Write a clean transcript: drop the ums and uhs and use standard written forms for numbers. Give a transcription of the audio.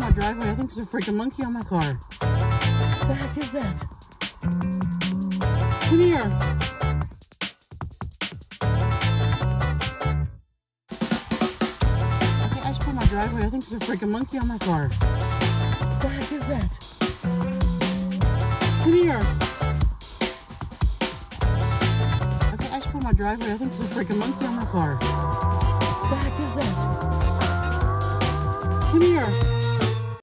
my driveway. I think there's a freaking monkey on my car. What the heck is that? Come here. Okay, I just put my driveway. I think there's a freaking monkey on my car. What the heck is that? Come here. Okay, I just put my driveway. I think there's a freaking monkey on my car. What the heck is that? Come here.